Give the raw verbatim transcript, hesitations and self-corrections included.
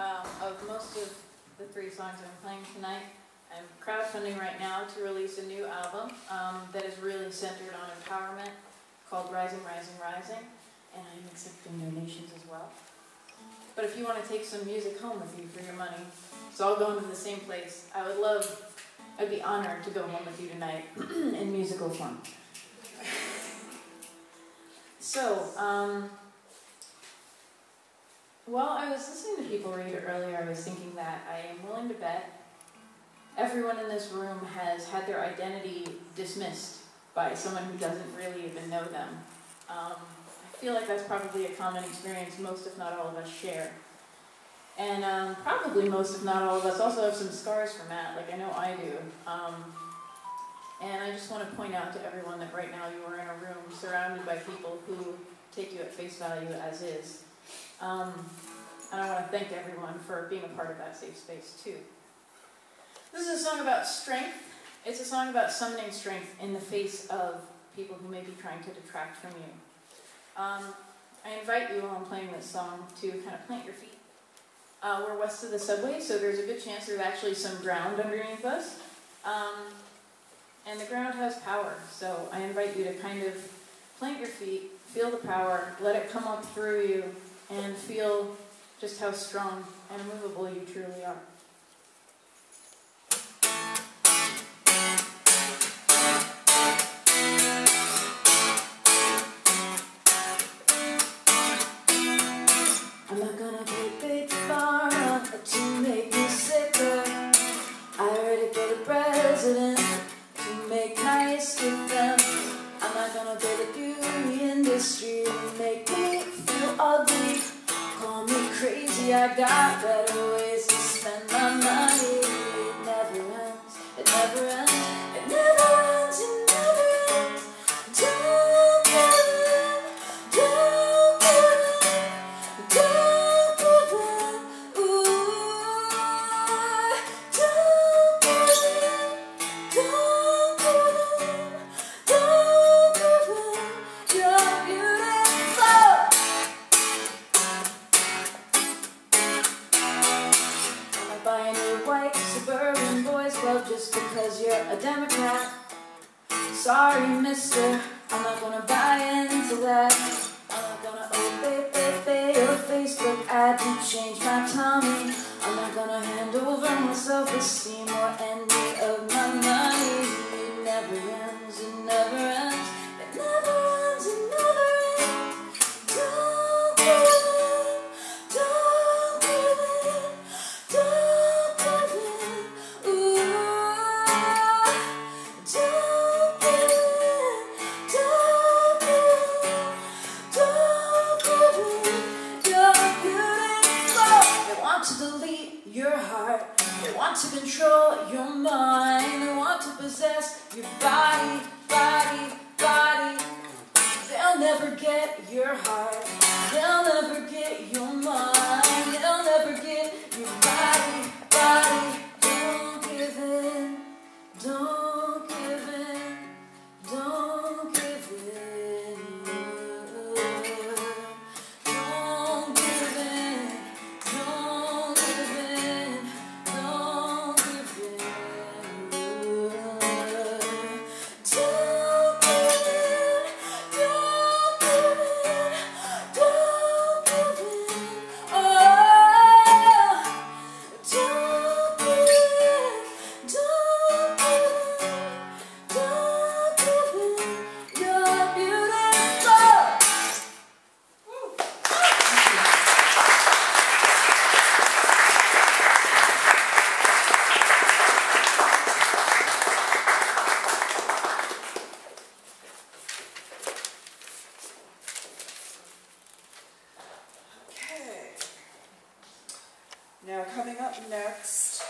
um, of most of the three songs I'm playing tonight. I'm crowdfunding right now to release a new album um, that is really centered on empowerment, called Rising, Rising, Rising, and I'm accepting donations as well. But if you want to take some music home with you for your money, it's all going to the same place. I would love, I'd be honored to go home with you tonight in musical form. So, um, while I was listening to people read earlier, I was thinking that I am willing to bet everyone in this room has had their identity dismissed by someone who doesn't really even know them. Um, I feel like that's probably a common experience most, if not all of us, share. And um, probably most, if not all of us, also have some scars from that, like I know I do. Um, and I just want to point out to everyone that right now you are in a room surrounded by people who take you at face value as is. Um, and I want to thank everyone for being a part of that safe space too. This is a song about strength. It's a song about summoning strength in the face of people who may be trying to detract from you. Um, I invite you while I'm playing this song to kind of plant your feet. Uh, we're west of the subway, so there's a good chance there's actually some ground underneath us. Um, and the ground has power, so I invite you to kind of plant your feet, feel the power, let it come up through you, and feel just how strong and immovable you truly are. I'm not gonna play big pharma to make me sicker. I already play the president to make nice with them. I'm not gonna play the beauty industry to make me feel ugly. Call me crazy, I got better ways to spend my money. It never ends, it never ends, it never ends, it never ends. Don't give in, don't give in, don't give in. Ooh, don't give in, don't give in, don't give in. You're beautiful. Buying your white suburban boys club just because you're a Democrat. Sorry, mister, I'm not gonna buy into that. I'm not gonna obey, obey, your Facebook ad to change my tummy. I'm not gonna hand over my self-esteem or any of my money. It never ends, it never ends, it never ends, it never ends. Don't give in, don't give in, don't give in. Ooh, don't give in, don't give in, don't give in. You're beautiful. They want to delete your heart. They want to control your mind. They want to possess your body, body, body. They'll never get your heart. They'll never get your mind. They'll never get your body, body. Don't give in. Don't give in. Don't give in. Don't give in. Don't give in. Don't give in. Don't give in. Don't give in. Don't give in. Oh, don't give in. Don't give in. Don't give in. You're beautiful. Woo. Okay. Now coming up next